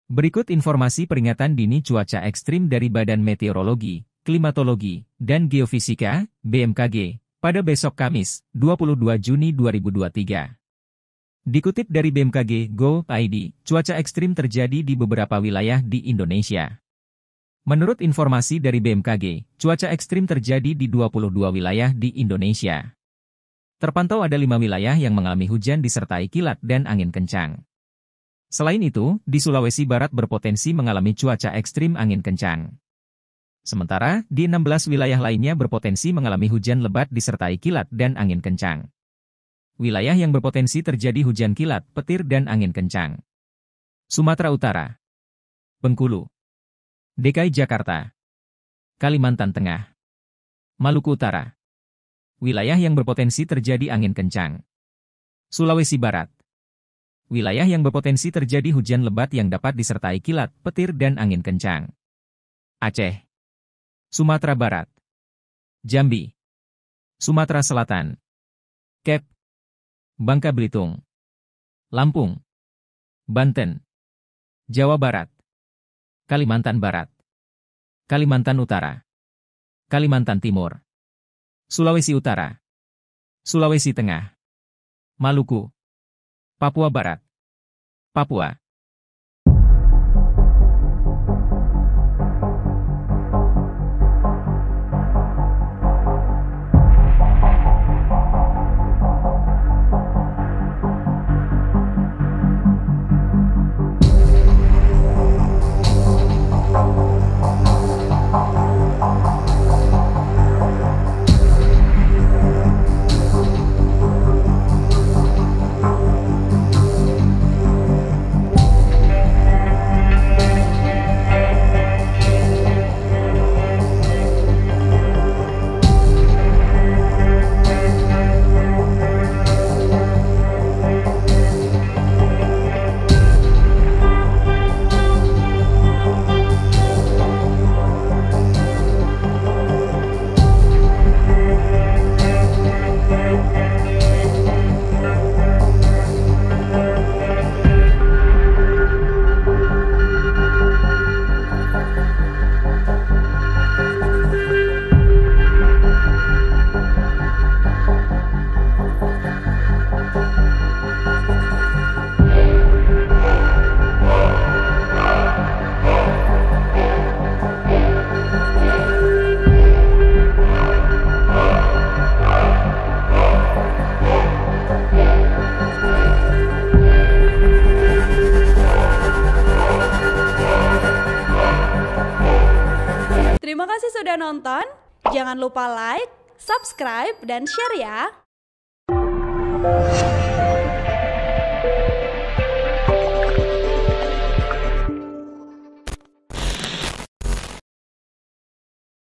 Berikut informasi peringatan dini cuaca ekstrim dari Badan Meteorologi, Klimatologi, dan Geofisika, BMKG, pada besok Kamis, 22 Juni 2023. Dikutip dari BMKG Go.id, cuaca ekstrim terjadi di beberapa wilayah di Indonesia. Menurut informasi dari BMKG, cuaca ekstrim terjadi di 22 wilayah di Indonesia. Terpantau ada 5 wilayah yang mengalami hujan disertai kilat dan angin kencang. Selain itu, di Sulawesi Barat berpotensi mengalami cuaca ekstrim angin kencang. Sementara, di 16 wilayah lainnya berpotensi mengalami hujan lebat disertai kilat dan angin kencang. Wilayah yang berpotensi terjadi hujan kilat, petir dan angin kencang: Sumatera Utara, Bengkulu, DKI Jakarta, Kalimantan Tengah, Maluku Utara. Wilayah yang berpotensi terjadi angin kencang: Sulawesi Barat. Wilayah yang berpotensi terjadi hujan lebat yang dapat disertai kilat, petir dan angin kencang: Aceh, Sumatera Barat, Jambi, Sumatera Selatan, Kep, Bangka Belitung, Lampung, Banten, Jawa Barat, Kalimantan Barat, Kalimantan Utara, Kalimantan Timur, Sulawesi Utara, Sulawesi Tengah, Maluku, Papua Barat, Papua. Terima kasih sudah nonton. Jangan lupa like, subscribe, dan share ya.